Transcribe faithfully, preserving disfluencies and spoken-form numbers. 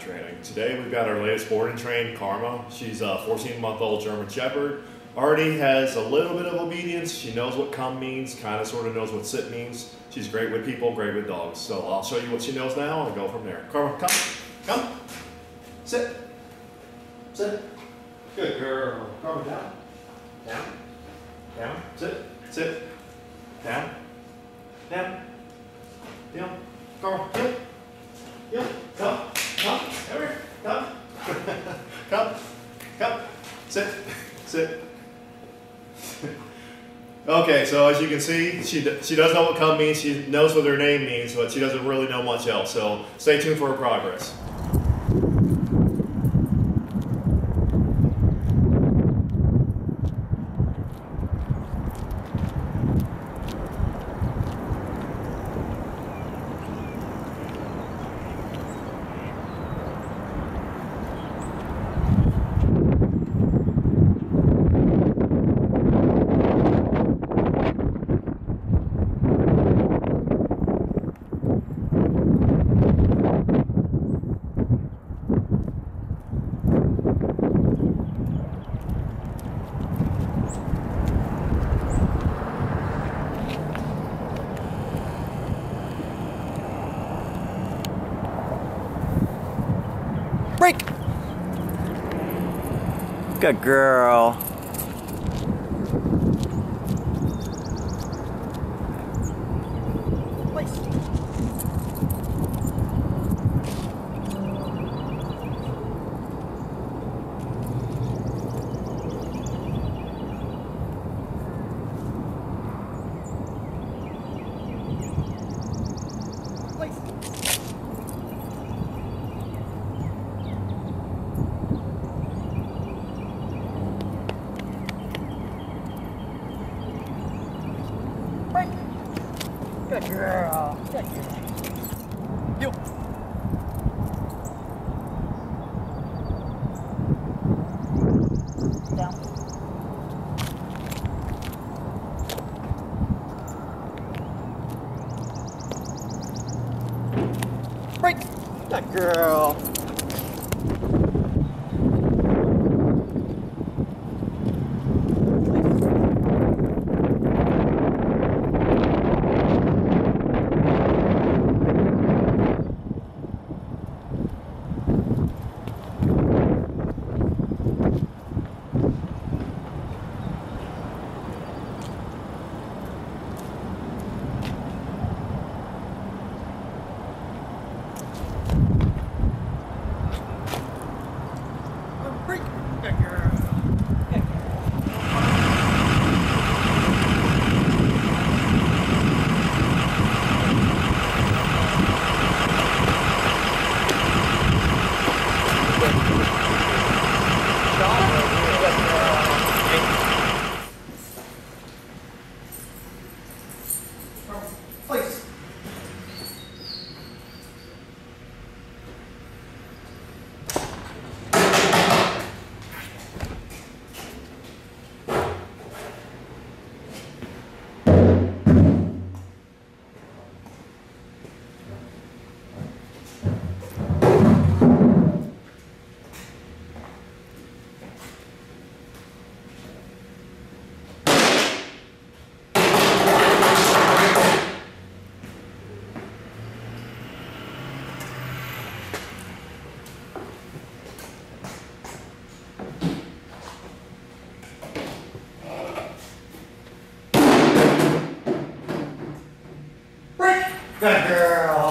training. Today we've got our latest board and train, Karma. She's a fourteen month old German Shepherd. Already has a little bit of obedience. She knows what come means, kind of sort of knows what sit means. She's great with people, great with dogs. So I'll show you what she knows now and go from there. Karma, come, come, sit, sit. Good girl. Karma, down, down, down, sit, sit, down, down, down. Karma, yep, yep, come, come, over, come, come, come, sit, sit. Okay, so as you can see, she, she does know what come means, she knows what her name means, but she doesn't really know much else, so stay tuned for her progress. Break! Good girl. Good girl. Good girl. You. Down. Break. Good girl. Good girl.